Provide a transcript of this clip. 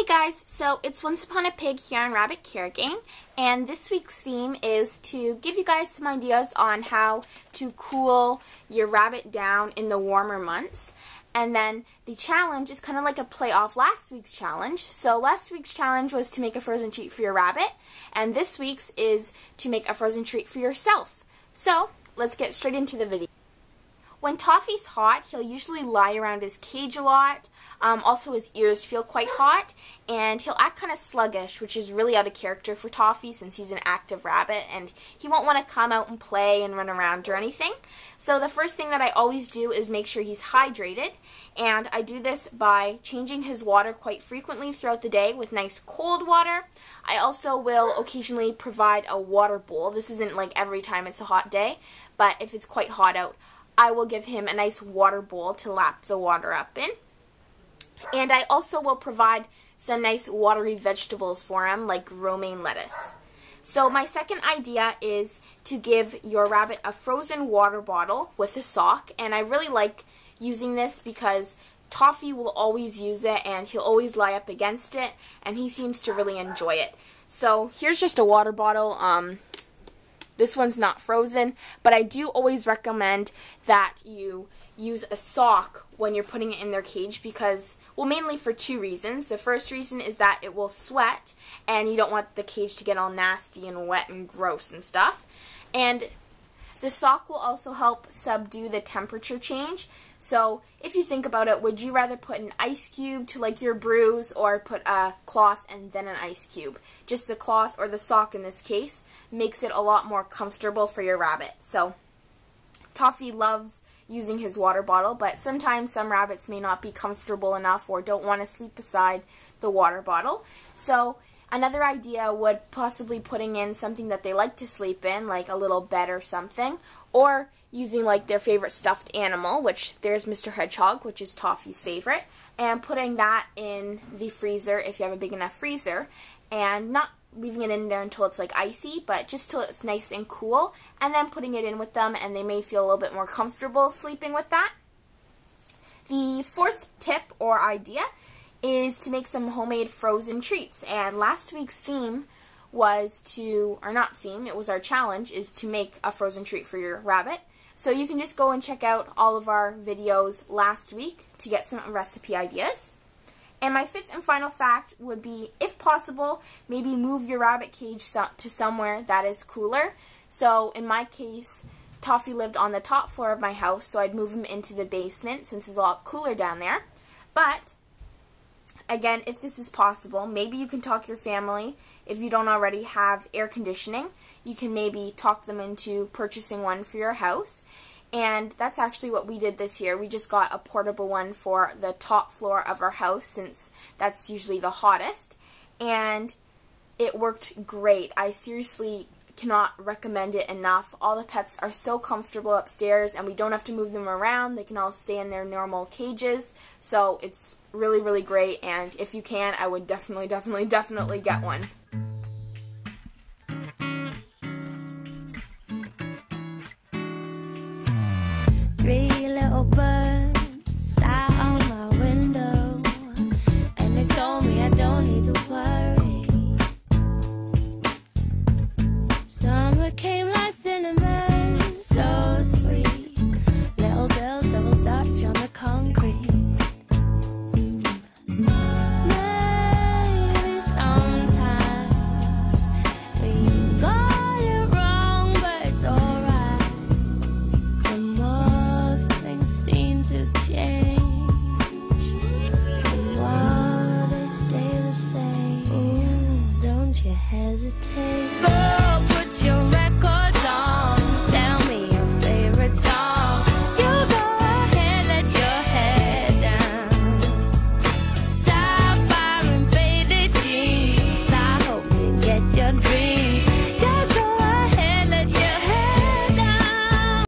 Hey guys, so it's Once Upon a Pig here on Rabbit Care Gang, and this week's theme is to give you guys some ideas on how to cool your rabbit down in the warmer months. And then the challenge is kind of like a play off last week's challenge. So last week's challenge was to make a frozen treat for your rabbit, and this week's is to make a frozen treat for yourself. So let's get straight into the video. When Toffee's hot, he'll usually lie around his cage a lot. Also, his ears feel quite hot, and he'll act kind of sluggish, which is really out of character for Toffee since he's an active rabbit, and he won't want to come out and play and run around or anything. So the first thing that I always do is make sure he's hydrated, and I do this by changing his water quite frequently throughout the day with nice cold water. I also will occasionally provide a water bowl. This isn't like every time it's a hot day, but if it's quite hot out, I will give him a nice water bowl to lap the water up in. And I also will provide some nice watery vegetables for him, like romaine lettuce. So my second idea is to give your rabbit a frozen water bottle with a sock. And I really like using this because Toffee will always use it and he'll always lie up against it, and he seems to really enjoy it. So here's just a water bottle. This one's not frozen, but I do always recommend that you use a sock when you're putting it in their cage because, well, mainly for two reasons. The first reason is that it will sweat, and you don't want the cage to get all nasty and wet and gross and stuff. And the sock will also help subdue the temperature change. So if you think about it, would you rather put an ice cube to like your bruise or put a cloth and then an ice cube? Just the cloth, or the sock in this case, makes it a lot more comfortable for your rabbit. So Toffee loves using his water bottle, but sometimes some rabbits may not be comfortable enough or don't want to sleep beside the water bottle. So another idea would possibly putting in something that they like to sleep in, like a little bed or something, or using like their favorite stuffed animal, which there's Mr. Hedgehog, which is Toffee's favorite, and putting that in the freezer if you have a big enough freezer, and not leaving it in there until it's like icy, but just till it's nice and cool, and then putting it in with them, and they may feel a little bit more comfortable sleeping with that. The fourth tip or idea is to make some homemade frozen treats, and last week's theme was to, or not theme, it was our challenge, is to make a frozen treat for your rabbit. So you can just go and check out all of our videos last week to get some recipe ideas. And my fifth and final fact would be, if possible, maybe move your rabbit cage to somewhere that is cooler. So in my case, Toffee lived on the top floor of my house, so I'd move him into the basement since it's a lot cooler down there. But again, if this is possible, maybe you can talk your family. If you don't already have air conditioning, you can maybe talk them into purchasing one for your house. And that's actually what we did this year. We just got a portable one for the top floor of our house since that's usually the hottest. And it worked great. I seriously cannot recommend it enough. All the pets are so comfortable upstairs, and we don't have to move them around. They can all stay in their normal cages. So it's really, really great. And if you can, I would definitely get one.